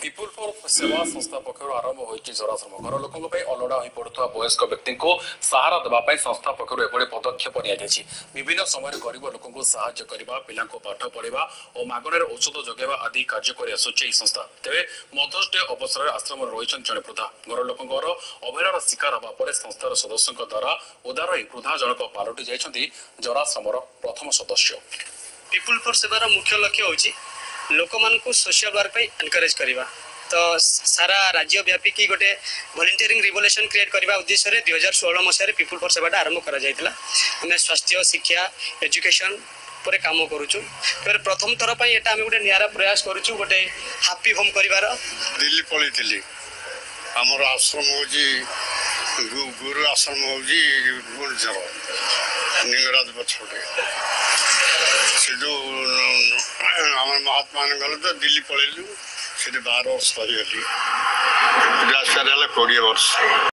People for सेवा संस्था पक्षर आरंभ होती जराश्रम घर लोकों अलड़ा हो पड़ुवा वयस्क व्यक्ति को सहारा देवाई संस्था पक्षर एभली पदक्षेप नि विभिन्न समय गरीब लोक साहाय्य करने पिला पाठ पढ़ा और मागणार औषध जगेवा आदि कार्य कर आसुचे संस्था तेज मदर्स डे अवसर में आश्रम रही जड़े वृद्धा घर लोकर अवहेलार शिकार होगा संस्थार सदस्यों द्वारा उदार वृद्धा जनक पालटि जाइछन्ति जराश्रम प्रथम सदस्य। पिपुल फॉर सेवार मुख्य लक्ष्य होची लोक मानकु सोशल वर्क पे एनकरेज करिबा तो सारा राज्य व्यापी की गोटे वॉलंटियरिंग रिवोल्यूशन क्रिएट करने उद्देश्य 2016 मसीह पिपुल फॉर सेवाटा आरंभ करा जायतिला। हमें स्वास्थ्य शिक्षा एजुकेशन पर काम करूछु फिर प्रथम थर पई एटा हम गोटे नियारा प्रयास करूछु गोटे हैप्पी होम करिवार दिल्ली पळितिली हमर आश्रम होजी गुरु आश्रम होजी गुरजर निंगराज बछोटे से जो हमारे महात्मा ने गल तो दिल्ली पलू से 12 वर्ष रही 20 वर्ष।